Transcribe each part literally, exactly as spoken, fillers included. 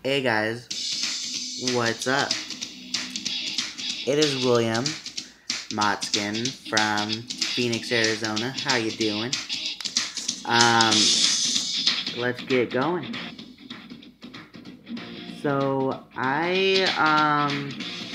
Hey guys, what's up? It is William Motskin from Phoenix, Arizona. How you doing? Um, let's get going. So I um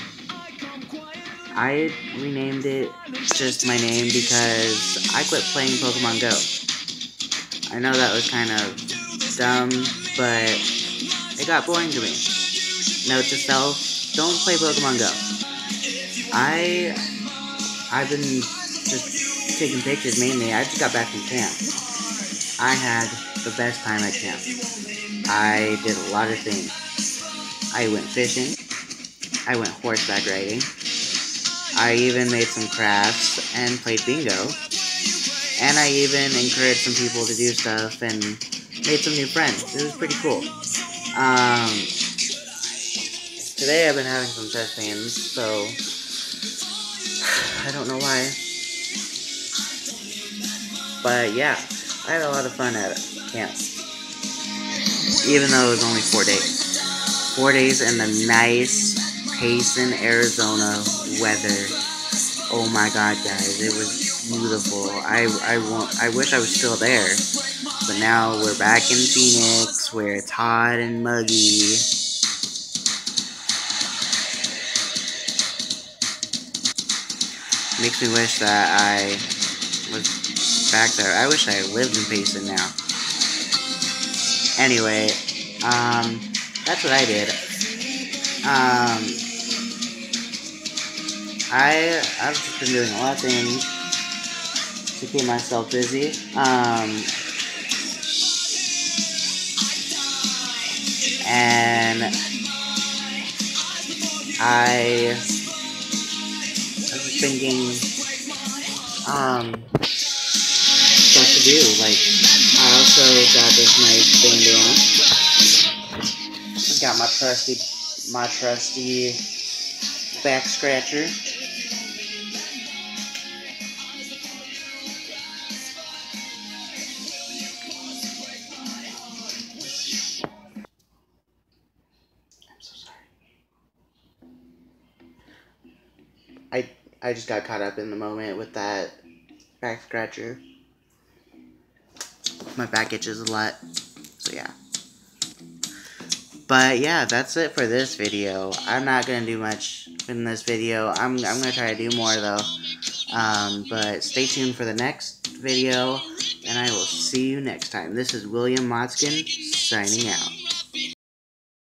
I renamed it just my name because I quit playing Pokemon Go. I know that was kind of dumb, but it got boring to me. Note to self, don't play Pokemon Go. I, I've been just taking pictures mainly. I just got back from camp. I had the best time at camp. I did a lot of things. I went fishing. I went horseback riding. I even made some crafts and played bingo. And I even encouraged some people to do stuff and made some new friends. It was pretty cool. Um, today I've been having some chest pains, so I don't know why. But yeah, I had a lot of fun at camp. Even though it was only four days. Four days in the nice Payson, Arizona weather. Oh my god, guys, it was beautiful. I, I, want, I wish I was still there. But now we're back in Phoenix, where it's hot and muggy. Makes me wish that I was back there. I wish I lived in Payson now. Anyway, um, that's what I did. Um, I, I've just been doing a lot of things to keep myself busy. Um, and I, I was thinking, um, stuff to do. Like, I also got this nice bandana. Got my trusty, my trusty back scratcher. I'm so sorry. I I just got caught up in the moment with that back scratcher. My back itches a lot, so yeah. But yeah, that's it for this video. I'm not gonna do much in this video. I'm I'm gonna try to do more though. Um, but stay tuned for the next video, and I will see you next time. This is William Motskin signing out.